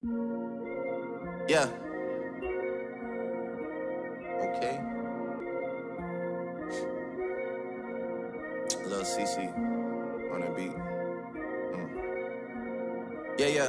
Yeah. Okay. Lil CC on the beat. Yeah, yeah.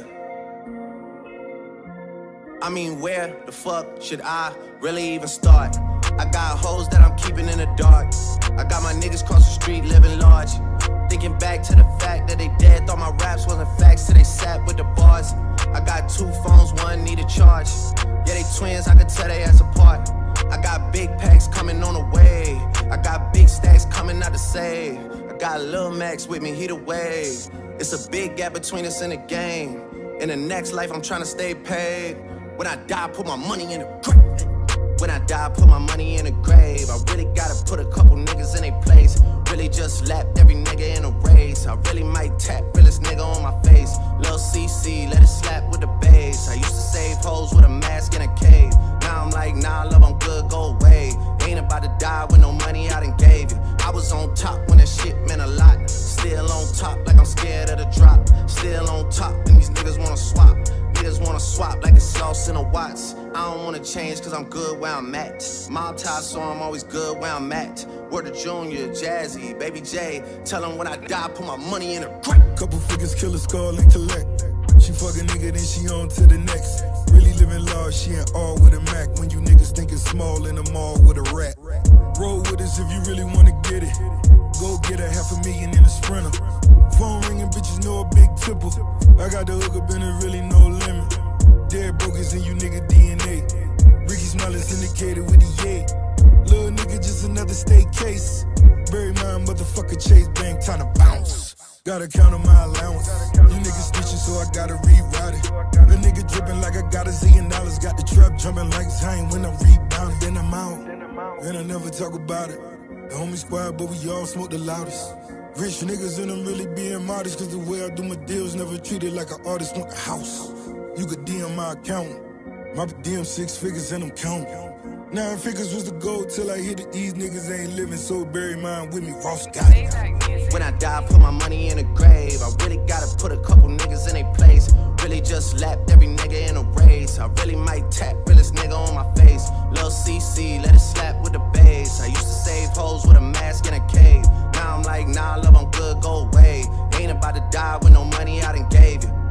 I mean, where the fuck should I really even start? I got hoes that I'm keeping in the dark. I got my niggas cross the street living large. Thinking back to the fact that they dead, thought my raps wasn't facts till they sat with the bars. I got 2 phones, one need a charge. Yeah, they twins, I could tell they ass apart. I got big packs coming on the way. I got big stacks coming out to save. I got Lil Max with me, he the wave. It's a big gap between us in the game. In the next life, I'm trying to stay paid. When I die, put my money in the grave. When I die, put my money in the grave. I really gotta put a couple niggas in their place. Really just lapped every nigga in a race. I really might tap realest nigga on my face. Lil CC, let it slap with the bass. I used to save hoes with a mask in a cave. Now I'm like, nah, love, I'm good, go away. Ain't about to die with no money I done gave you. I was on top when that shit meant a lot. Still on top like I'm scared of the drop. Still on top and these niggas wanna swap. Niggas wanna swap like it's sauce in a Watts. I don't wanna change cause I'm good where I'm at. Mob tie, so I'm always good where I'm at. Word to Junior, Jazzy, Baby J. Tell him when I die, put my money in a grave. Couple figures, kill a skull and collect. She fuck a nigga, then she on to the next. Really living large, she ain't all with a Mac. When you niggas thinking small in the mall with a rat. Roll with us if you really wanna get it. Go get a $500,000 in a Sprinter. Phone ringing, bitches know a big tipple. I got the hook up and there really no limit. Dead broke is in you nigga DNA. Ricky Smiley syndicated with the yay. Little nigga just another state case. Bury my motherfucker Chase Bank, time to bounce. Gotta count on my allowance. You niggas snitching, so I gotta reroute it. The nigga dripping like I got $1 zillion. Got the trap jumping like Zion when I'm rebounding. Then I'm out, and I never talk about it. The homie squad, but we all smoke the loudest. Rich niggas and I'm really being modest. Cause the way I do my deals never treated like an artist want a house. You could DM my account. My DM 6 figures and I'm counting. 9 figures was the goal till I hit it. These niggas ain't living, so bury mine with me. Ross got it. When I die, put my money in a grave. I really gotta put a couple niggas in their place. Really just lapped every nigga in a race. I really might tap realest nigga on my face. Lil CC, let it slap with the bass. I used to save hoes with a mask in a cave. Now I'm like, nah, love, I'm good, go away. Ain't about to die with no money I done gave you.